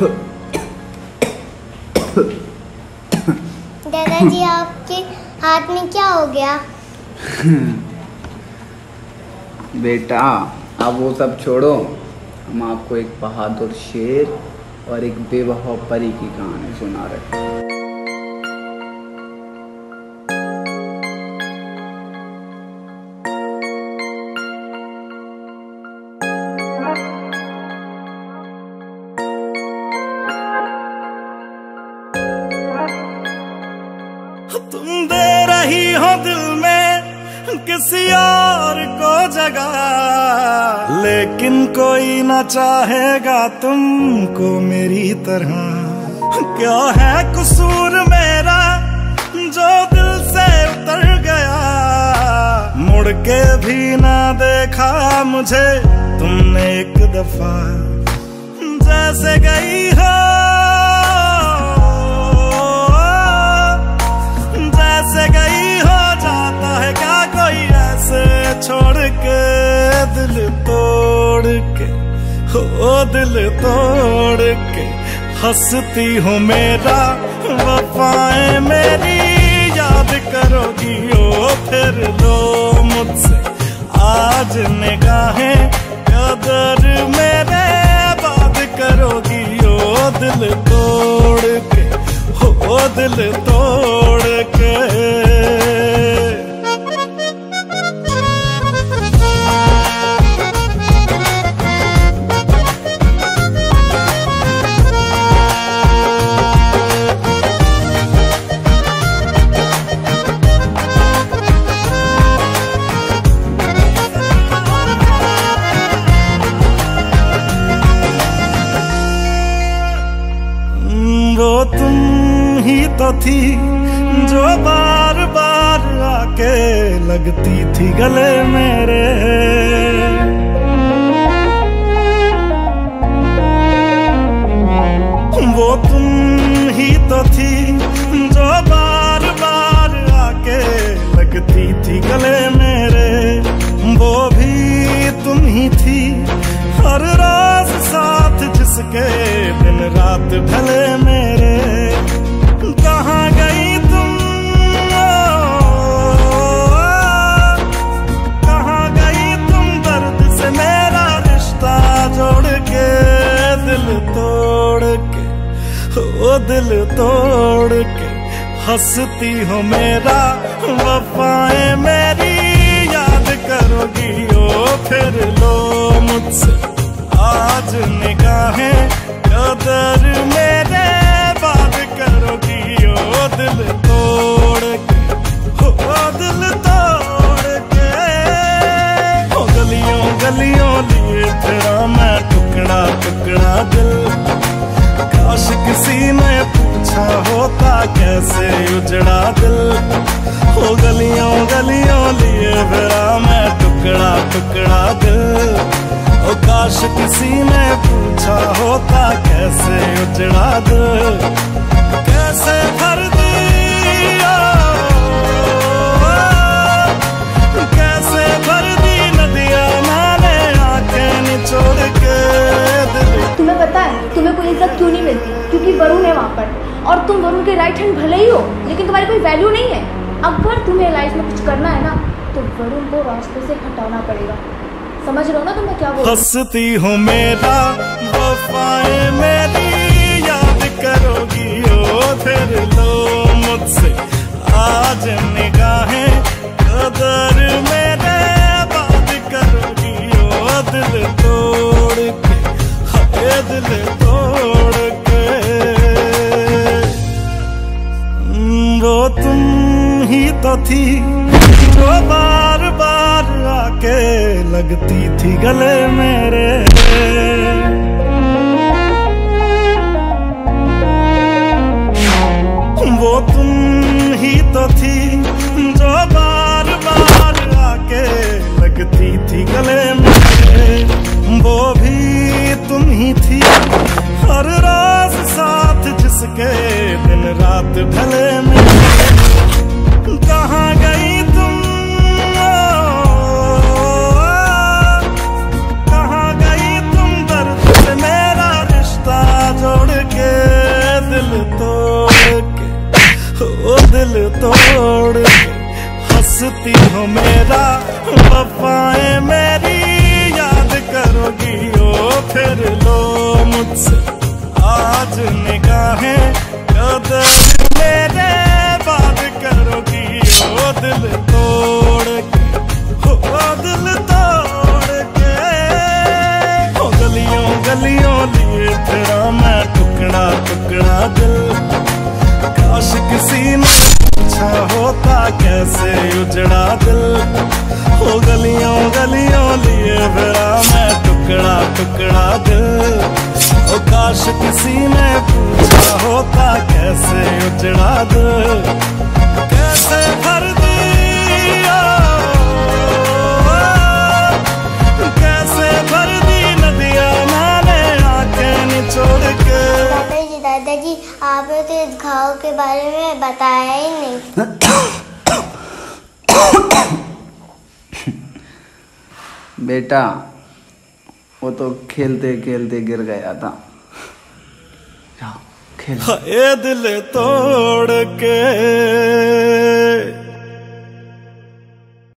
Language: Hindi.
दादाजी आपके हाथ में क्या हो गया? बेटा अब वो सब छोड़ो, हम आपको एक बहादुर शेर और एक बेवफा परी की कहानी सुना रहे हैं। तुम दे रही हो दिल में किसी और को जगह, लेकिन कोई ना चाहेगा तुमको मेरी तरह। क्या है कसूर मेरा जो दिल से उतर गया, मुड़ के भी ना देखा मुझे तुमने एक दफा। जैसे गई हो छोड़ के दिल तोड़ के, हो दिल तोड़ के हंसती हूँ मेरा वफाएं मेरी याद करोगी ओ फिर लो मुझसे आज निगाहें कदर मेरे बात करोगी ओ दिल तोड़ के, हो दिल तोड़ के। वो तुम ही तो थी जो बार बार आके लगती थी गले मेरे। वो तुम ही तो थी जो बार बार आके लगती थी गले मेरे। वो भी तुम ही थी हर रोज साथ जिसके दिन रात ढले मेरे। कहाँ गई तुम, कहाँ गई तुम दर्द से मेरा रिश्ता जोड़ के, दिल तोड़ के, ओ दिल तोड़ के हंसती हो मेरा वफाएं मेरी याद करोगी ओ फिर लो मुझसे आज निगाहें कदर मेरे बात करोगी ओ दिल तोड़ के, ओ दिल तोड़ के। ओ गलियों गलियों लिए तेरा मैं टुकड़ा टुकड़ा दिल, काश किसी ने पूछा होता कैसे उजड़ा दिल। ओ गलियों गलियों लिए तेरा मैं टुकड़ा टुकड़ा दिल, ओ काश किसी ने पूछा होता कैसे उजड़ा दिल। कैसे भर दिया, कैसे भर दी नदियाँ मैंने आंखें निचोड़ के दिल। तुम्हें पता है तुम्हें कोई इज्जत क्यों नहीं मिलती? क्योंकि वरुण है वहाँ पर, और तुम वरुण के राइट हैंड भले ही हो लेकिन तुम्हारी कोई वैल्यू नहीं है। अगर तुम्हें लाइफ में कुछ करना है ना तो वरुण को रास्ते से हटाना पड़ेगा। समझ रहे हो ना तुम क्या बोल? हंसती हूँ मेरा वफाएं मेरी याद करोगी ओ फिर लो मुझसे आज निगाहें कदर मेरे बात करोगी ओ दिल तोड़ के, हाय दिल तोड़ के। वो तुम ही तो थी जो बार बार आके लगती थी गले मेरे। वो तुम ही तो थी जो बार बार आके लगती थी गले मेरे। वो भी तुम ही थी हर रोज साथ जिसके दिन रात ढले मेरे। कहाँ गई तुम, कहाँ गई तुम दर्द से मेरा रिश्ता जोड़ वफाएं मेरी याद करोगी ओ फिर लो मुझसे आज निगाहें कदर मेरे बात करोगी ओ दिल तोड़ के ओ दिल तोड़ के ओ गलियों गलियों लिए तेरा मैं टुकड़ा टुकड़ा दिल काश किसी ने पूछा होता कैसे उजड़ा दिल ओ गलियों गलियों लिए तेरा मैं टुकड़ा टुकड़ा दिल ओ काश किसी ने पूछा होता कैसे उजड़ा दिल कैसे भर दिया कैसे भर दी नदियां मैंने आंखें निचोड़ के। दादाजी आपने तो इस घाव के बारे में बताया ही नहीं। बेटा वो तो खेलते खेलते गिर गया था। जाओ खेल। ये दिल तोड़ के